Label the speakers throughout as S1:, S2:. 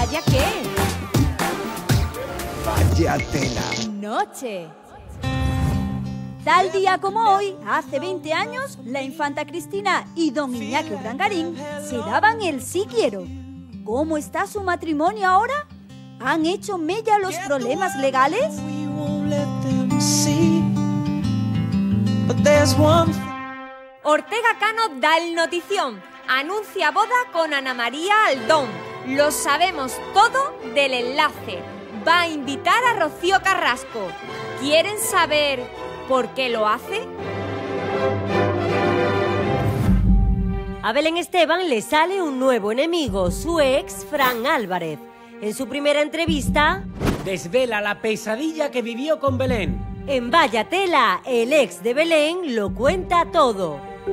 S1: ¿Vaya qué?
S2: Vaya tela.
S1: Noche. Tal día como hoy, hace 20 años, la infanta Cristina y don Iñaki Urdangarín se daban el sí quiero. ¿Cómo está su matrimonio ahora? ¿Han hecho mella los problemas legales?
S3: Ortega Cano da el notición. Anuncia boda con Ana María Aldón. Lo sabemos todo del enlace. Va a invitar a Rocío Carrasco. ¿Quieren saber por qué lo hace?
S4: A Belén Esteban le sale un nuevo enemigo, su ex, Fran Álvarez. En su primera entrevista,
S5: desvela la pesadilla que vivió con Belén.
S4: En Vaya Tela, el ex de Belén lo cuenta todo.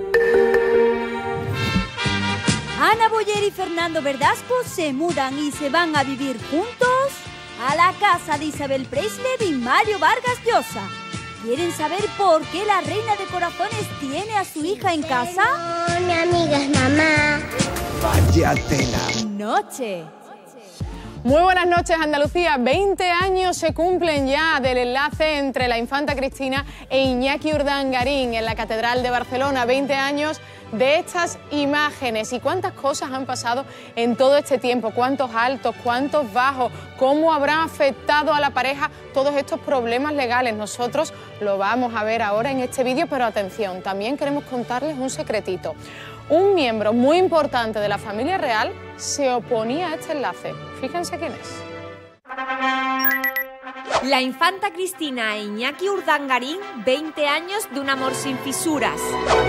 S1: Ana Boyer y Fernando Verdasco se mudan y se van a vivir juntos a la casa de Isabel Preisler y Mario Vargas Llosa. ¿Quieren saber por qué la reina de corazones tiene a su hija en casa?
S6: Mi amiga es mamá.
S2: Vaya tela.
S1: Noche.
S7: Muy buenas noches, Andalucía. 20 años se cumplen ya del enlace entre la infanta Cristina e Iñaki Urdangarín en la Catedral de Barcelona. 20 años de estas imágenes. ¿Y cuántas cosas han pasado en todo este tiempo? ¿Cuántos altos, cuántos bajos? ¿Cómo habrán afectado a la pareja todos estos problemas legales? Nosotros lo vamos a ver ahora en este vídeo, pero atención, también queremos contarles un secretito. Un miembro muy importante de la familia real se oponía a este enlace. Fíjense quién es.
S3: La infanta Cristina e Iñaki Urdangarín, 20 años de un amor sin fisuras.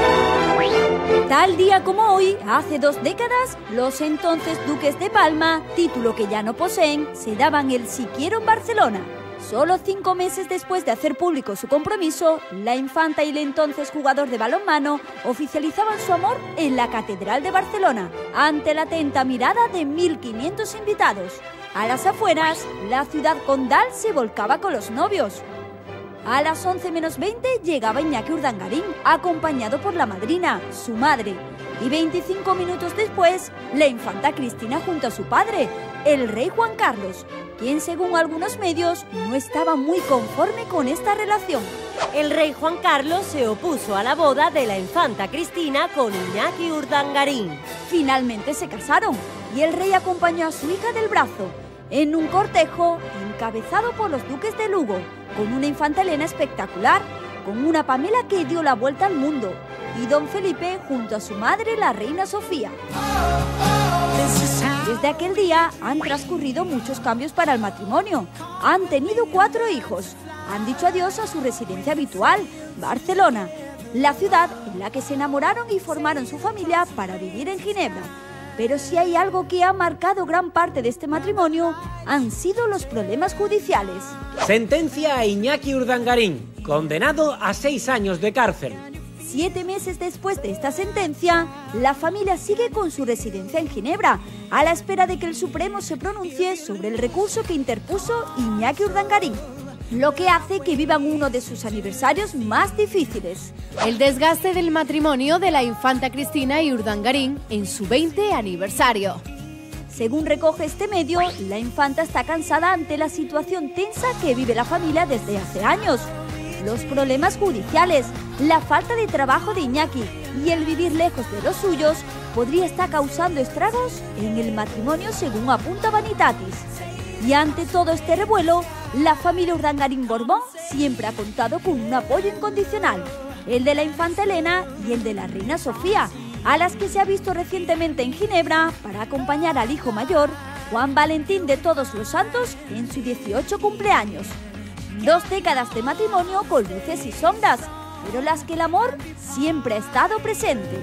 S1: Tal día como hoy, hace 2 décadas, los entonces duques de Palma, título que ya no poseen, se daban el sí quiero en Barcelona. Solo 5 meses después de hacer público su compromiso, la infanta y el entonces jugador de balonmano oficializaban su amor en la Catedral de Barcelona, ante la atenta mirada de 1.500 invitados. A las afueras, la ciudad condal se volcaba con los novios. A las 11 menos 20 llegaba Iñaki Urdangarín, acompañado por la madrina, su madre. Y 25 minutos después, la infanta Cristina junto a su padre, el rey Juan Carlos, quien según algunos medios no estaba muy conforme con esta relación.
S4: El rey Juan Carlos se opuso a la boda de la infanta Cristina con Iñaki Urdangarín.
S1: Finalmente se casaron y el rey acompañó a su hija del brazo en un cortejo encabezado por los duques de Lugo, con una infanta Elena espectacular, con una Pamela que dio la vuelta al mundo, y don Felipe junto a su madre, la reina Sofía. Desde aquel día han transcurrido muchos cambios para el matrimonio. Han tenido 4 hijos. Han dicho adiós a su residencia habitual, Barcelona, la ciudad en la que se enamoraron y formaron su familia para vivir en Ginebra. Pero si hay algo que ha marcado gran parte de este matrimonio, han sido los problemas judiciales.
S5: Sentencia a Iñaki Urdangarín, condenado a 6 años de cárcel.
S1: 7 meses después de esta sentencia, la familia sigue con su residencia en Ginebra, a la espera de que el Supremo se pronuncie sobre el recurso que interpuso Iñaki Urdangarín, lo que hace que vivan uno de sus aniversarios más difíciles.
S8: El desgaste del matrimonio de la infanta Cristina y Urdangarín en su 20 aniversario.
S1: Según recoge este medio, la infanta está cansada ante la situación tensa que vive la familia desde hace años. Los problemas judiciales, la falta de trabajo de Iñaki y el vivir lejos de los suyos podría estar causando estragos en el matrimonio, según apunta Vanitatis. Y ante todo este revuelo, la familia Urdangarín Borbón siempre ha contado con un apoyo incondicional, el de la infanta Elena y el de la reina Sofía, a las que se ha visto recientemente en Ginebra para acompañar al hijo mayor, Juan Valentín de Todos los Santos, en su 18 cumpleaños. 2 décadas de matrimonio con luces y sombras, pero en las que el amor siempre ha estado presente.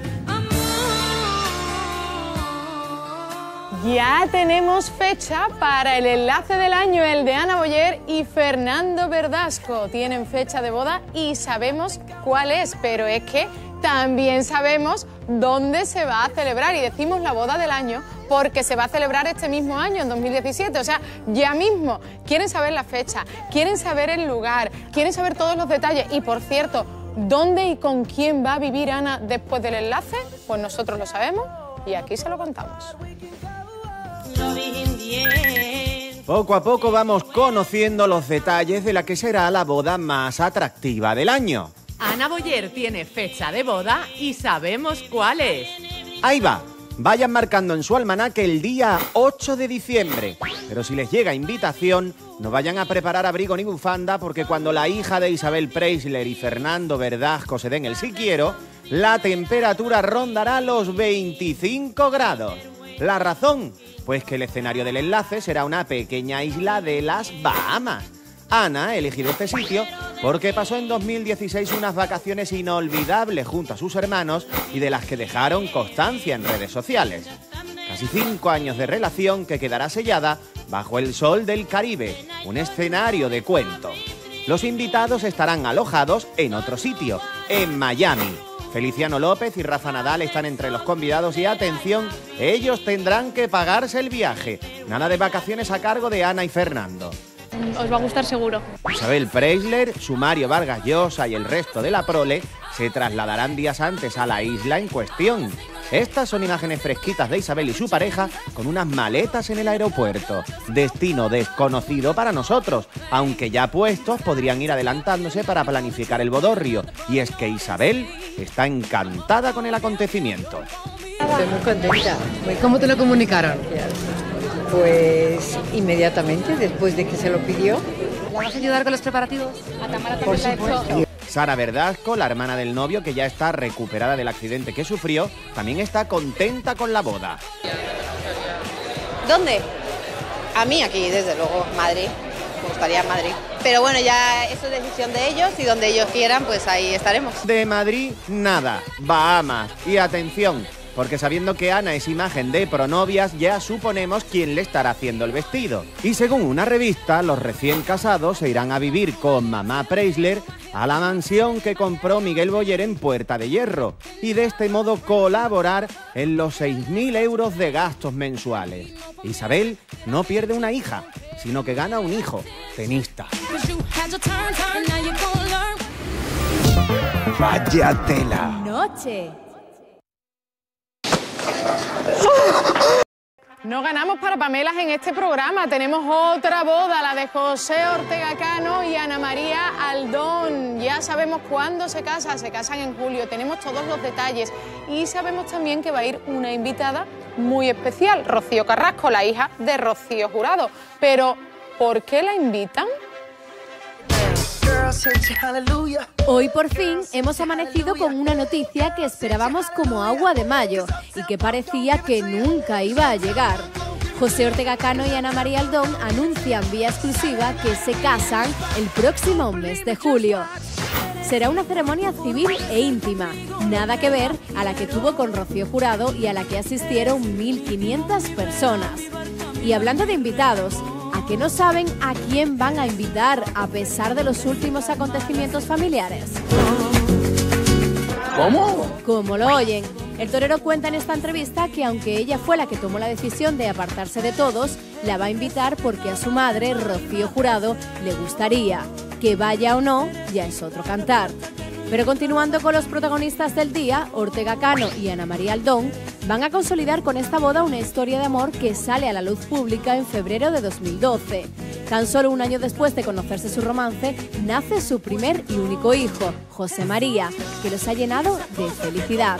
S7: Ya tenemos fecha para el enlace del año, el de Ana Boyer y Fernando Verdasco. Tienen fecha de boda y sabemos cuál es, pero es que también sabemos dónde se va a celebrar. Y decimos la boda del año porque se va a celebrar este mismo año, en 2017, o sea, ya mismo. Quieren saber la fecha, quieren saber el lugar, quieren saber todos los detalles. Y por cierto, ¿dónde y con quién va a vivir Ana después del enlace? Pues nosotros lo sabemos y aquí se lo contamos.
S9: Loving in the air. Poco a poco vamos conociendo los detalles de la que será la boda más atractiva del año.
S10: Ana Boyer tiene fecha de boda y sabemos cuál es.
S9: Ahí va. Vayan marcando en su almanaque el día 8 de diciembre. Pero si les llega invitación, no vayan a preparar abrigo ni bufanda, porque cuando la hija de Isabel Preisler y Fernando Verdasco se den el sí quiero, la temperatura rondará los 25 grados. ¿La razón? Pues que el escenario del enlace será una pequeña isla de las Bahamas. Ana ha elegido este sitio porque pasó en 2016 unas vacaciones inolvidables junto a sus hermanos y de las que dejaron constancia en redes sociales. Casi 5 años de relación que quedará sellada bajo el sol del Caribe, un escenario de cuento. Los invitados estarán alojados en otro sitio, en Miami. Feliciano López y Rafa Nadal están entre los convidados y atención, ellos tendrán que pagarse el viaje. Nada de vacaciones a cargo de Ana y Fernando.
S11: Os va a gustar seguro.
S9: Isabel Preisler, Sumario Vargas Llosa y el resto de la prole se trasladarán días antes a la isla en cuestión. Estas son imágenes fresquitas de Isabel y su pareja con unas maletas en el aeropuerto. Destino desconocido para nosotros, aunque ya puestos podrían ir adelantándose para planificar el bodorrio. Y es que Isabel está encantada con el acontecimiento.
S12: Estoy muy contenta. ¿Cómo te lo comunicaron? Pues inmediatamente, después de que se lo pidió.
S11: ¿La vas a ayudar con los preparativos? A Tamara
S12: Por supuesto.
S9: Sara Verdasco, la hermana del novio que ya está recuperada del accidente que sufrió, también está contenta con la boda.
S13: ¿Dónde? A mí aquí, desde luego, Madrid. Me gustaría Madrid. Pero bueno, ya eso es decisión de ellos y donde ellos quieran, pues ahí estaremos.
S9: De Madrid, nada. Bahamas. Y atención, porque sabiendo que Ana es imagen de pronovias, ya suponemos quién le estará haciendo el vestido. Y según una revista, los recién casados se irán a vivir con mamá Preisler a la mansión que compró Miguel Boyer en Puerta de Hierro, y de este modo colaborar en los 6.000 euros de gastos mensuales. Isabel no pierde una hija, sino que gana un hijo, tenista.
S2: Vaya tela.
S1: Noche.
S7: No ganamos para Pamelas en este programa. Tenemos otra boda, la de José Ortega Cano y Ana María Aldón. Ya sabemos cuándo se casan en julio. Tenemos todos los detalles y sabemos también que va a ir una invitada muy especial, Rocío Carrasco, la hija de Rocío Jurado. Pero, ¿por qué la invitan?
S8: Hoy por fin hemos amanecido con una noticia que esperábamos como agua de mayo y que parecía que nunca iba a llegar. José Ortega Cano y Ana María Aldón anuncian vía exclusiva que se casan el próximo mes de julio. Será una ceremonia civil e íntima, nada que ver a la que tuvo con Rocío Jurado y a la que asistieron 1.500 personas. Y hablando de invitados, ¿a que no saben a quién van a invitar a pesar de los últimos acontecimientos familiares?
S2: ¿Cómo?
S8: Como lo oyen. El torero cuenta en esta entrevista que aunque ella fue la que tomó la decisión de apartarse de todos, la va a invitar porque a su madre, Rocío Jurado, le gustaría. Que vaya o no, ya es otro cantar. Pero continuando con los protagonistas del día, Ortega Cano y Ana María Aldón van a consolidar con esta boda una historia de amor que sale a la luz pública en febrero de 2012. Tan solo un año después de conocerse su romance, nace su primer y único hijo, José María, que los ha llenado de felicidad.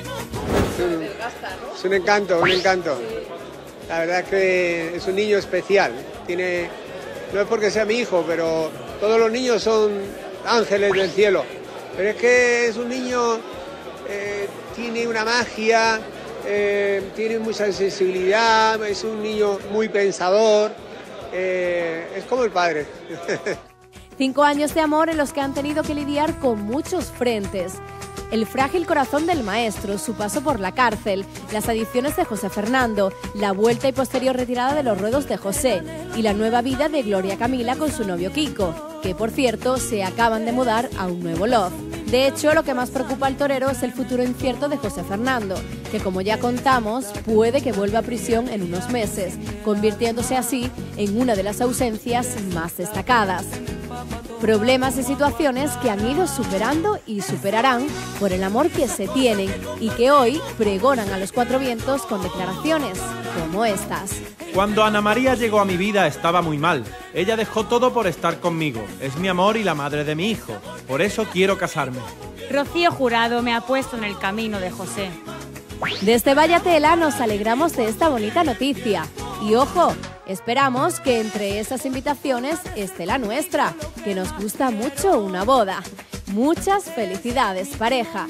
S14: Es un encanto, un encanto. La verdad es que es un niño especial. No es porque sea mi hijo, pero todos los niños son ángeles del cielo. Pero es que es un niño, tiene una magia, tiene mucha sensibilidad, es un niño muy pensador, es como el padre.
S8: 5 años de amor en los que han tenido que lidiar con muchos frentes. El frágil corazón del maestro, su paso por la cárcel, las adicciones de José Fernando, la vuelta y posterior retirada de los ruedos de José y la nueva vida de Gloria Camila con su novio Kiko, que por cierto se acaban de mudar a un nuevo loft. De hecho, lo que más preocupa al torero es el futuro incierto de José Fernando, que como ya contamos, puede que vuelva a prisión en unos meses, convirtiéndose así en una de las ausencias más destacadas. Problemas y situaciones que han ido superando y superarán por el amor que se tienen y que hoy pregonan a los cuatro vientos con declaraciones como estas.
S15: Cuando Ana María llegó a mi vida estaba muy mal. Ella dejó todo por estar conmigo. Es mi amor y la madre de mi hijo. Por eso quiero casarme.
S16: Rocío Jurado me ha puesto en el camino de José.
S8: Desde Vaya Tela nos alegramos de esta bonita noticia. Y ojo, esperamos que entre esas invitaciones esté la nuestra, que nos gusta mucho una boda. Muchas felicidades, pareja.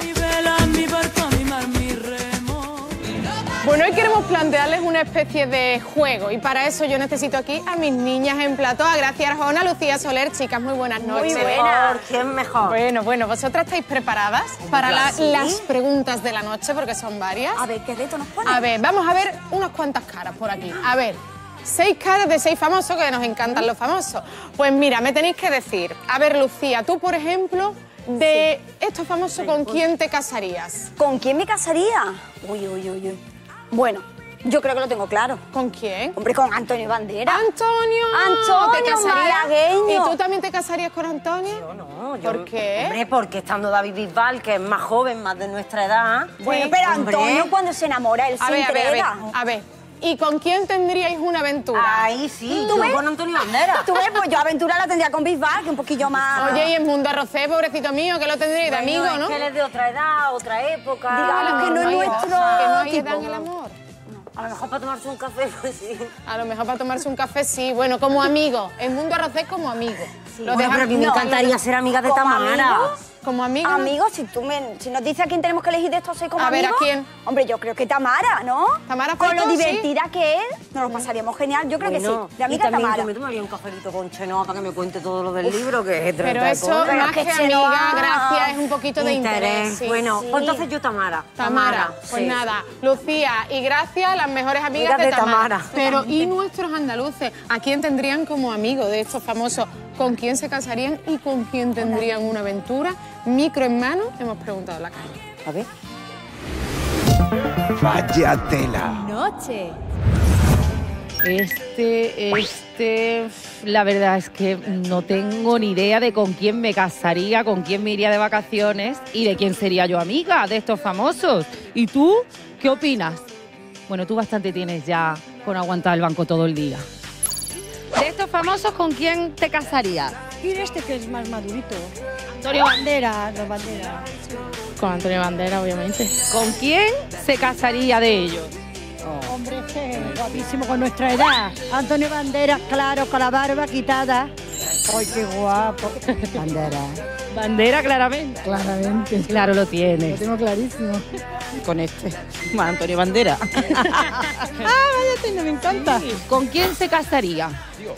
S7: Bueno, hoy queremos plantearles una especie de juego y para eso yo necesito aquí a mis niñas en plató, a Gracia Arjona, Lucía Soler. Chicas, muy buenas noches.
S4: Muy buenas. ¿Quién mejor?
S7: Bueno, ¿vosotras estáis preparadas para las preguntas de la noche? Porque son varias.
S17: A ver, ¿qué reto nos pone?
S7: A ver, vamos a ver unas cuantas caras por aquí. A ver, 6 caras de 6 famosos, que nos encantan los famosos. Pues mira, me tenéis que decir, a ver, Lucía, tú, por ejemplo, de estos famosos, ¿con quién te casarías?
S17: ¿Con quién me casaría? Uy. Bueno, yo creo que lo tengo claro.
S7: ¿Con quién?
S17: Hombre, con Antonio Banderas.
S7: ¡Antonio! ¿Te casarías?
S17: Malagueño.
S7: ¿Y tú también te casarías con Antonio?
S4: Yo no.
S7: ¿Por qué?
S4: Hombre, porque estando David Bisbal, que es más joven, más de nuestra edad...
S17: Bueno, pero Antonio cuando se enamora, él se entrega.
S7: A ver. ¿Y con quién tendríais una aventura?
S4: Ahí sí,
S17: ¿Tú
S4: yo
S17: ves?
S4: con Antonio Banderas.
S17: Tú ves, pues yo aventura la tendría con Bisbal, que un poquillo más...
S7: Oye, y en Mundo Arrocé, pobrecito mío, que lo tendríais de amigo, ¿no?
S4: Es que él es de otra edad, otra época...
S17: Dígalo, que no es nuestro...
S7: Que no hay
S17: tipo.
S7: edad en el amor.
S4: A lo mejor para tomarse un café, pues sí.
S7: A lo mejor para tomarse un café, sí. Bueno, como amigo. En Mundo Arrocé como amigo.
S4: Sí. Bueno, pero a mí me encantaría ser amiga de Tamara.
S17: Amigos,
S7: ¿Como amigo?
S17: Amigos, si nos dice a quién tenemos que elegir de estos 6 como amigos...
S7: A ver, ¿a quién?
S17: Hombre, yo creo que Tamara, ¿no?
S7: Tamara
S17: con lo
S7: Falcón,
S17: divertida que es, nos lo pasaríamos genial. Yo creo que sí. De amiga
S4: y también
S17: Tamara.
S4: yo me tomaría un cafelito con Chenoa para que me cuente todo lo del libro, que es
S7: Pero eso, más que amiga, Gracia, es un poquito de interés. Sí.
S4: Bueno, pues entonces yo Tamara.
S7: Pues
S4: sí.
S7: nada, Lucía y Gracia, las mejores amigas de Tamara. Pero, ¿y nuestros andaluces? ¿A quién tendrían como amigo de estos famosos? ¿Con quién se casarían y con quién tendrían una aventura? Micro en mano, hemos preguntado en la calle.
S4: A ver.
S2: Vaya Tela.
S8: Noche.
S18: La verdad es que no tengo ni idea de con quién me casaría, con quién me iría de vacaciones y de quién sería yo amiga de estos famosos. ¿Y tú qué opinas? Bueno, tú bastante tienes ya con aguantar el banco todo el día. De estos famosos, ¿con quién te casarías?
S19: Y este que es más madurito.
S18: Antonio
S19: Banderas. Con Antonio Banderas, obviamente.
S18: ¿Con quién se casaría de ellos?
S19: Hombre, este guapísimo con nuestra edad. Antonio Banderas, claro, con la barba quitada. ¡Ay, qué guapo!
S18: Bandera, claramente.
S19: Claramente.
S18: Claro, lo tienes.
S19: Lo tengo clarísimo.
S18: Con Antonio Banderas.
S19: Vaya, me encanta.
S18: Sí. ¿Con quién se casaría?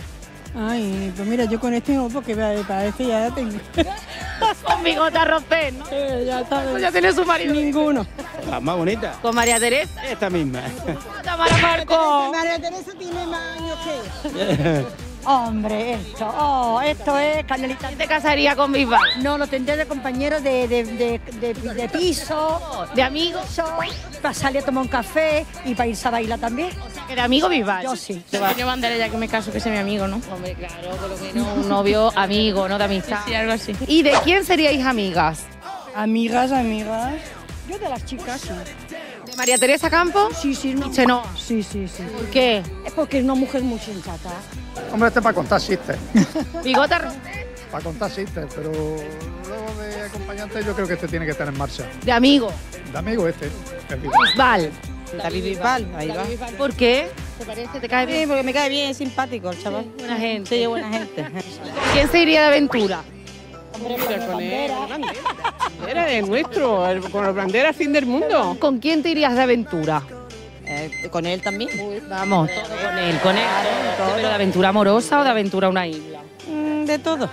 S19: Ay, pues mira, yo con este no, porque parece ya tengo.
S18: Con Bigota Rosé, ¿no?
S19: Ya sabes.
S18: Ya tiene su marido.
S19: Ninguno.
S20: La más bonita.
S18: ¿Con María Teresa?
S20: Esta misma.
S18: Tamara Falcón.
S19: María Teresa tiene más años que... Hombre, esto es canelita.
S18: ¿Quién te casaría con Bisbal?
S19: No, lo tendré de compañero de piso,
S18: de amigos,
S19: para salir a tomar un café y para irse a bailar también.
S18: O sea, que de amigo Bisbal.
S19: Yo sí.
S11: Antonio Banderas, ya que me caso, que sea mi amigo, ¿no?
S18: Hombre, claro, por lo menos un novio amigo, ¿no? De amistad.
S11: Sí, algo así.
S18: ¿Y de quién seríais amigas?
S19: Amigas. Yo de las chicas, sí.
S18: ¿De María Teresa Campos?
S19: Sí.
S18: ¿Y Chenoa?
S19: Sí.
S18: ¿Por qué?
S19: Es porque es una mujer muy sensata.
S20: Hombre, para contar chistes.
S18: ¿Bigota Rosé?
S20: Para contar chistes, pero luego de acompañante yo creo que este tiene que estar en marcha.
S18: ¿De amigo?
S20: De amigo este.
S18: Bisbal.
S21: David Bisbal, ahí va.
S18: ¿Por qué? ¿Te parece? ¿Te cae bien?
S21: Sí, porque me cae bien, es simpático el chaval.
S18: Sí, buena gente.
S21: Sí, buena gente.
S18: ¿Quién se iría de aventura?
S22: Mira, con él. Bandera es nuestro, con el Bandera fin del mundo.
S18: ¿Con quién te irías de aventura?
S21: Con él también.
S18: Vamos, todo con él. Todo. ¿Pero de aventura amorosa o de aventura a una isla?
S21: De todo.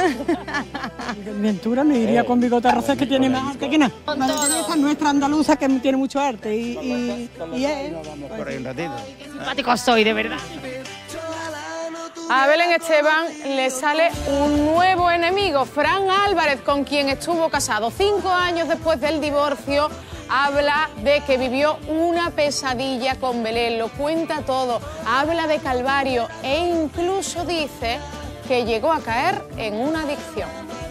S19: De aventura me iría con Bigota Rosé, que tiene más arte que nada. María Teresa, nuestra andaluza, que tiene mucho arte. Y él.
S20: Por ahí un ratito.
S18: Qué simpático soy, de verdad.
S7: A Belén Esteban le sale un nuevo enemigo, Fran Álvarez, con quien estuvo casado 5 años después del divorcio. Habla de que vivió una pesadilla con Belén, lo cuenta todo, habla de calvario e incluso dice que llegó a caer en una adicción.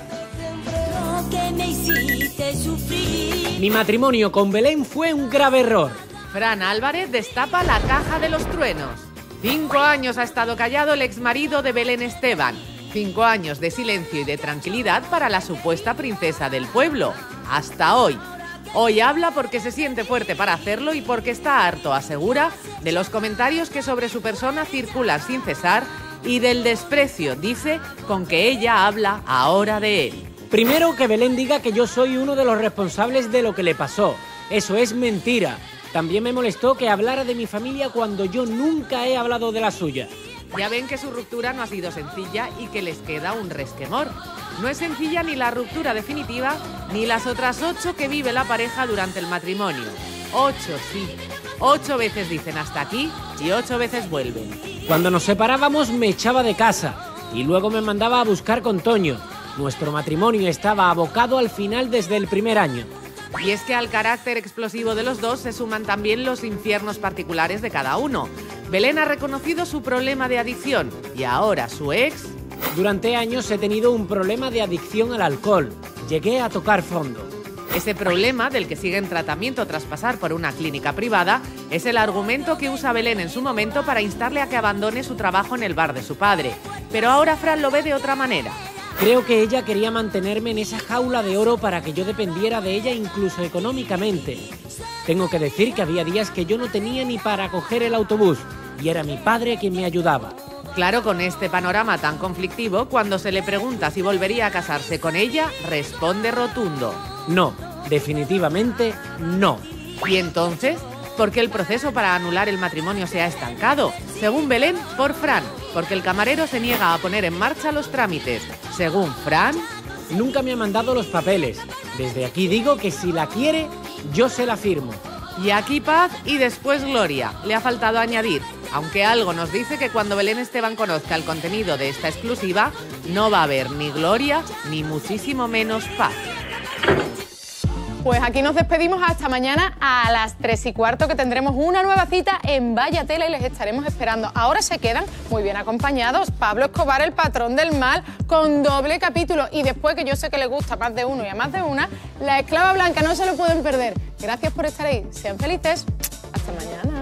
S5: Mi matrimonio con Belén fue un grave error.
S10: Fran Álvarez destapa la caja de los truenos. 5 años ha estado callado el exmarido de Belén Esteban. 5 años de silencio y de tranquilidad para la supuesta princesa del pueblo. Hasta hoy. Hoy habla porque se siente fuerte para hacerlo y porque está harto, asegura, de los comentarios que sobre su persona circulan sin cesar y del desprecio, dice, con que ella habla ahora de él.
S5: Primero, que Belén diga que yo soy uno de los responsables de lo que le pasó. Eso es mentira. También me molestó que hablara de mi familia cuando yo nunca he hablado de la suya.
S10: Ya ven que su ruptura no ha sido sencilla y que les queda un resquemor. No es sencilla ni la ruptura definitiva, ni las otras 8 que vive la pareja durante el matrimonio. 8, sí. 8 veces dicen hasta aquí y 8 veces vuelven.
S5: Cuando nos separábamos me echaba de casa y luego me mandaba a buscar con Toño. Nuestro matrimonio estaba abocado al final desde el primer año.
S10: Y es que al carácter explosivo de los dos se suman también los infiernos particulares de cada uno. Belén ha reconocido su problema de adicción y ahora su ex...
S5: Durante años he tenido un problema de adicción al alcohol. Llegué a tocar fondo.
S10: Ese problema, del que sigue en tratamiento tras pasar por una clínica privada, es el argumento que usa Belén en su momento para instarle a que abandone su trabajo en el bar de su padre. Pero ahora Fran lo ve de otra manera.
S5: Creo que ella quería mantenerme en esa jaula de oro para que yo dependiera de ella incluso económicamente. Tengo que decir que había días que yo no tenía ni para coger el autobús y era mi padre quien me ayudaba.
S10: Claro, con este panorama tan conflictivo, cuando se le pregunta si volvería a casarse con ella, responde rotundo.
S5: No, definitivamente no.
S10: ¿Y entonces? ¿Por qué el proceso para anular el matrimonio se ha estancado? Según Belén, por Fran, porque el camarero se niega a poner en marcha los trámites. Según Fran...
S5: Nunca me ha mandado los papeles. Desde aquí digo que si la quiere, yo se la firmo.
S10: Y aquí paz y después gloria. Le ha faltado añadir, aunque algo nos dice que cuando Belén Esteban conozca el contenido de esta exclusiva, no va a haber ni gloria ni muchísimo menos paz.
S7: Pues aquí nos despedimos hasta mañana a las 3:15, que tendremos una nueva cita en Vaya Tela y les estaremos esperando. Ahora se quedan muy bien acompañados Pablo Escobar, el patrón del mal, con doble capítulo. Y después, que yo sé que le gusta a más de uno y a más de una, La Esclava Blanca, no se lo pueden perder. Gracias por estar ahí. Sean felices. Hasta mañana.